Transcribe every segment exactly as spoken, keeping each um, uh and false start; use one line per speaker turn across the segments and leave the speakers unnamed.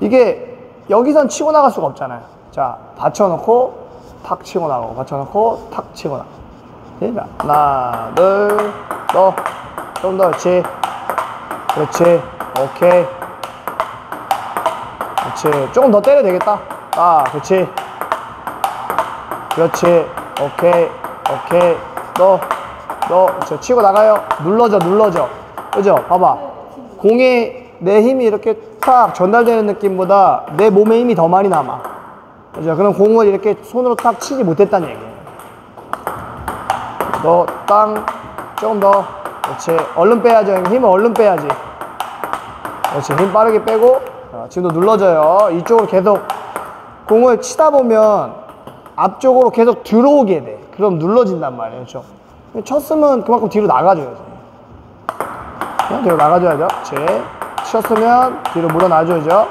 이게 여기선 치고 나갈 수가 없잖아요. 자, 받쳐놓고 탁 치고 나가고, 받쳐놓고 탁 치고 나가고. 자, 하나, 둘, 더, 좀 더, 그렇지. 그렇지. 오케이. 그렇지. 조금 더 때려도 되겠다. 아, 그렇지. 그렇지. 오케이. 오케이. 너, 너, 저 치고 나가요. 눌러져, 눌러져. 그죠? 봐봐. 공에 내 힘이 이렇게 탁 전달되는 느낌보다 내 몸에 힘이 더 많이 남아. 그죠? 그럼 공을 이렇게 손으로 탁 치지 못했다는 얘기예요. 너, 땅, 조금 더. 그렇지. 얼른 빼야죠. 힘을 얼른 빼야지. 그렇지. 힘 빠르게 빼고. 자, 지금도 눌러져요. 이쪽으로 계속 공을 치다 보면 앞쪽으로 계속 들어오게 돼. 그럼 눌러진단 말이에요. 그렇죠? 쳤으면 그만큼 뒤로 나가줘야죠. 뒤로 나가줘야죠. 그렇지. 쳤으면 뒤로 물러나줘야죠.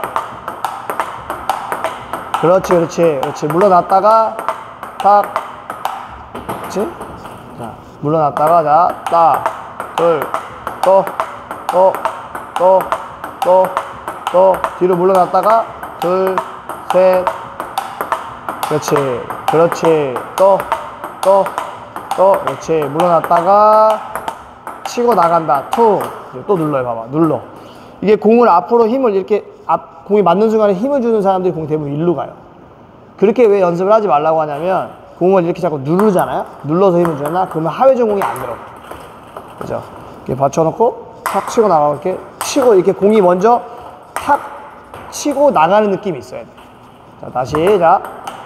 그렇지, 그렇지, 그렇지. 물러났다가 딱, 그렇지? 자, 물러났다가 자, 딱, 둘, 또, 또, 또, 또, 또 뒤로 물러났다가 둘, 셋, 그렇지, 그렇지. 또, 또, 또, 그렇지. 물러났다가 치고 나간다. 툭. 또 눌러요. 봐봐. 눌러. 이게 공을 앞으로 힘을 이렇게 앞 공이 맞는 순간에 힘을 주는 사람들이 공 대부분 일로 가요. 그렇게 왜 연습을 하지 말라고 하냐면 공을 이렇게 자꾸 누르잖아요. 눌러서 힘을 주잖아. 그러면 하회전 공이 안 들어가. 그죠? 이렇게 받쳐놓고 탁 치고 나가고 이렇게 치고 이렇게 공이 먼저 탁 치고 나가는 느낌이 있어야 돼. 자, 다시. 자.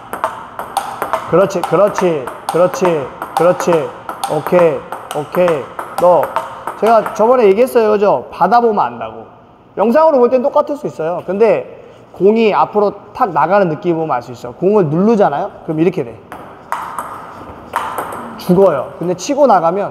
그렇지, 그렇지, 그렇지, 그렇지. 오케이, 오케이. 너. 제가 저번에 얘기했어요. 그죠? 받아보면 안다고. 영상으로 볼 땐 똑같을 수 있어요. 근데 공이 앞으로 탁 나가는 느낌 보면 알 수 있어. 공을 누르잖아요? 그럼 이렇게 돼. 죽어요. 근데 치고 나가면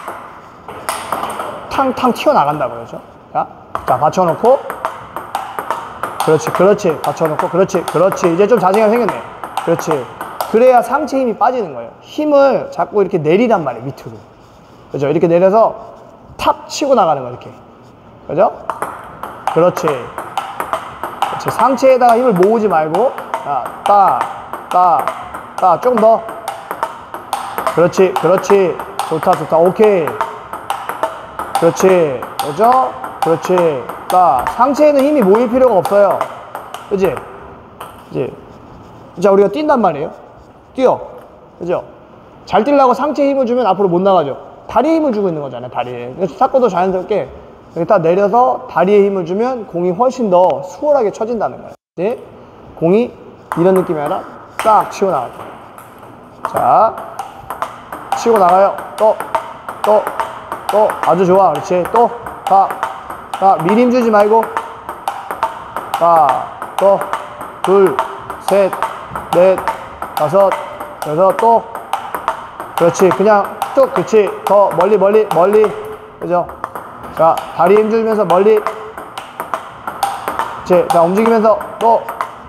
탕탕 튀어나간다고 그러죠. 자, 자, 받쳐놓고. 그렇지, 그렇지. 받쳐놓고. 그렇지, 그렇지. 이제 좀 자신감 생겼네. 그렇지. 그래야 상체 힘이 빠지는 거예요. 힘을 자꾸 이렇게 내리란 말이에요. 밑으로. 그죠? 이렇게 내려서 탁 치고 나가는 거예요. 이렇게. 그죠? 그렇지. 그렇지. 상체에다가 힘을 모으지 말고, 자, 따, 따, 따. 조금 더. 그렇지, 그렇지. 좋다, 좋다. 오케이. 그렇지. 그죠? 그렇지. 따. 상체에는 힘이 모일 필요가 없어요. 그지? 이제. 자, 우리가 뛴단 말이에요. 뛰어. 그죠? 잘 뛰려고 상체에 힘을 주면 앞으로 못 나가죠. 다리에 힘을 주고 있는 거잖아요. 다리에. 그래서 탁구도 자연스럽게 여기 딱 내려서 다리에 힘을 주면 공이 훨씬 더 수월하게 쳐진다는 거예요. 네? 공이 이런 느낌이 아니라 싹 치고 나가요. 자, 치고 나가요. 또, 또, 또. 아주 좋아. 그렇지. 또, 가, 가. 미리 힘 주지 말고. 가, 또, 둘, 셋, 넷, 다섯, 여섯, 또. 그렇지. 그냥 쭉. 그렇지. 더 멀리, 멀리, 멀리. 그죠? 자, 다리 힘 주면서 멀리. 그렇지. 자, 움직이면서 또.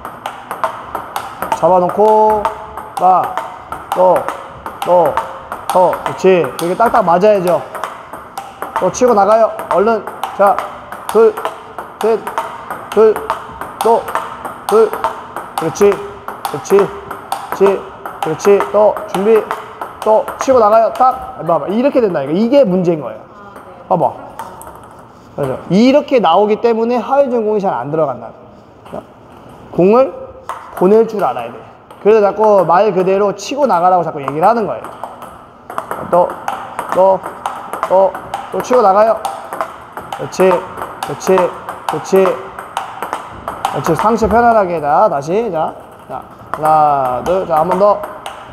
잡아놓고. 가. 또. 또. 더. 그렇지. 이렇게 딱딱 맞아야죠. 또 치고 나가요. 얼른. 자, 둘, 셋, 둘, 또, 둘. 그렇지. 그렇지. 그렇지. 그렇지. 또 준비. 또 치고 나가요. 딱. 봐봐. 이렇게 된다니까. 이게 문제인 거예요. 봐봐. 그래서 이렇게 나오기 때문에 하회전 공이 잘 안 들어간다. 공을 보낼 줄 알아야 돼. 그래서 자꾸 말 그대로 치고 나가라고 자꾸 얘기를 하는 거예요. 또, 또, 또, 또 치고 나가요. 그렇지. 그렇지. 그렇지. 그렇지. 상체 편안하게. 자, 다시. 자, 자, 하나, 둘. 자, 한 번 더.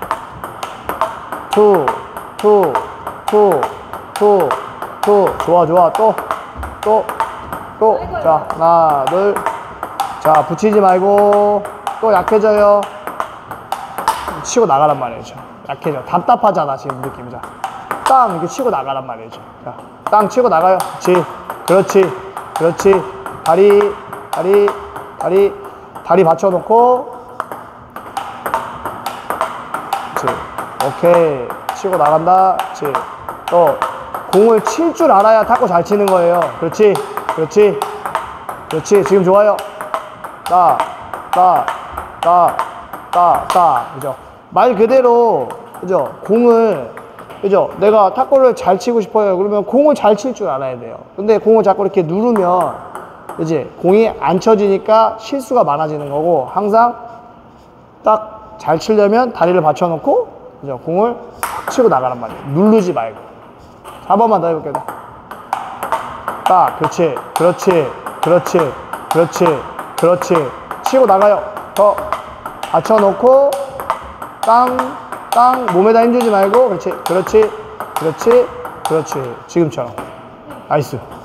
투, 투, 투, 투, 투. 좋아, 좋아. 또, 또, 또. 자, 하나, 둘. 자, 붙이지 말고. 또 약해져요. 치고 나가란 말이죠. 약해져. 답답하잖아, 지금 느낌이. 자, 땅 이렇게 치고 나가란 말이죠. 자, 땅 치고 나가요. 그렇지. 그렇지. 그렇지. 다리, 다리, 다리, 다리 받쳐놓고. 그렇지. 오케이. 치고 나간다. 그렇지. 또 공을 칠 줄 알아야 탁구 잘 치는 거예요. 그렇지. 그렇지. 그렇지. 지금 좋아요. 따, 따, 따, 따, 따. 그죠? 말 그대로, 그죠? 공을, 그죠? 내가 탁구를 잘 치고 싶어요. 그러면 공을 잘 칠 줄 알아야 돼요. 근데 공을 자꾸 이렇게 누르면, 그지? 공이 안 쳐지니까 실수가 많아지는 거고, 항상 딱 잘 치려면 다리를 받쳐놓고, 그죠? 공을 탁 치고 나가란 말이에요. 누르지 말고. 사 번만 더 해볼게요. 딱, 그렇지, 그렇지, 그렇지, 그렇지, 그렇지. 치고 나가요. 더 받쳐놓고, 땅, 땅, 몸에다 힘주지 말고, 그렇지, 그렇지, 그렇지, 그렇지. 지금처럼. 나이스.